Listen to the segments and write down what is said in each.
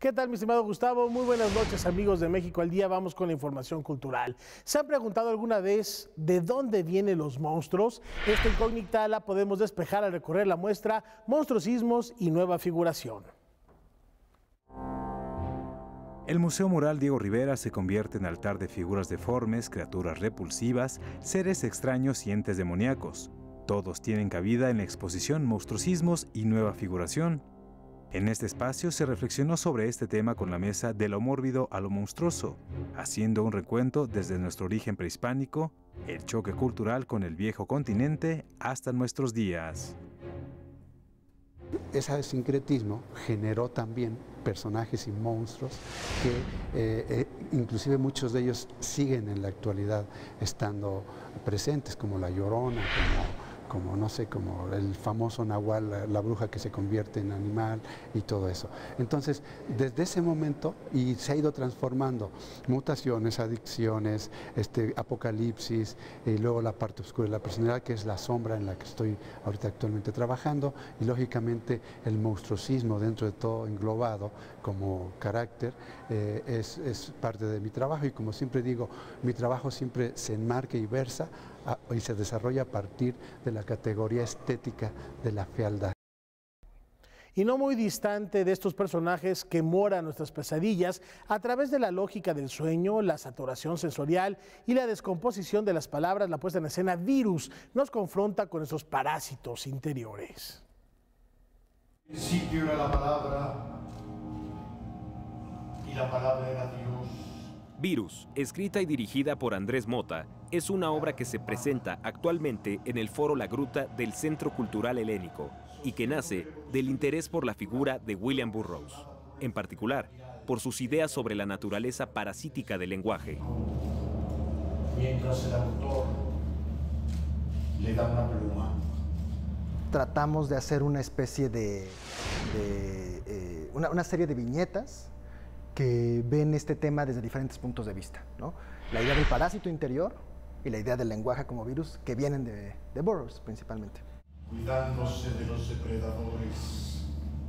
¿Qué tal, mi estimado Gustavo? Muy buenas noches, amigos de México al Día. Vamos con la información cultural. ¿Se han preguntado alguna vez de dónde vienen los monstruos? Esta incógnita la podemos despejar al recorrer la muestra Monstruosismos y Nueva Figuración. El Museo Mural Diego Rivera se convierte en altar de figuras deformes, criaturas repulsivas, seres extraños y entes demoníacos. Todos tienen cabida en la exposición Monstruosismos y Nueva Figuración. En este espacio se reflexionó sobre este tema con la mesa de lo mórbido a lo monstruoso, haciendo un recuento desde nuestro origen prehispánico, el choque cultural con el viejo continente hasta nuestros días. Ese sincretismo generó también personajes y monstruos que inclusive muchos de ellos siguen en la actualidad estando presentes, como la Llorona, como no sé, como el famoso Nahual, la bruja que se convierte en animal y todo eso. Entonces, desde ese momento, y se ha ido transformando, mutaciones, adicciones, apocalipsis, y luego la parte oscura de la personalidad, que es la sombra en la que estoy ahorita actualmente trabajando, y lógicamente el monstruosismo dentro de todo englobado como carácter, es parte de mi trabajo, y como siempre digo, mi trabajo siempre se enmarca y versa y se desarrolla a partir de la categoría estética de la fealdad. Y no muy distante de estos personajes que moran nuestras pesadillas, a través de la lógica del sueño, la saturación sensorial y la descomposición de las palabras, la puesta en escena Virus nos confronta con esos parásitos interiores. En principio era la palabra, y la palabra era Dios. Virus, escrita y dirigida por Andrés Mota, es una obra que se presenta actualmente en el Foro La Gruta del Centro Cultural Helénico y que nace del interés por la figura de William Burroughs, en particular por sus ideas sobre la naturaleza parasítica del lenguaje. Mientras el autor le da una pluma. Tratamos de hacer una especie de una serie de viñetas que ven este tema desde diferentes puntos de vista, ¿no? La idea del parásito interior y la idea del lenguaje como virus que vienen de Burroughs principalmente. Cuidándose de los depredadores,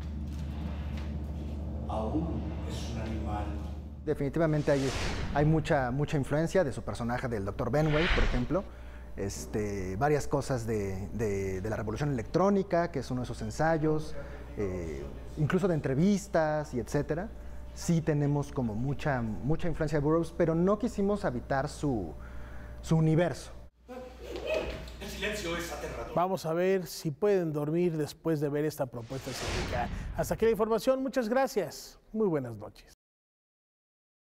aún es un animal. Definitivamente hay mucha influencia de su personaje del Dr. Benway, por ejemplo, varias cosas de la revolución electrónica, que es uno de sus ensayos, incluso de entrevistas y etcétera. Sí tenemos como mucha influencia de Burroughs, pero no quisimos habitar su universo. El silencio es aterrador. Vamos a ver si pueden dormir después de ver esta propuesta escénica. Hasta aquí la información, muchas gracias. Muy buenas noches.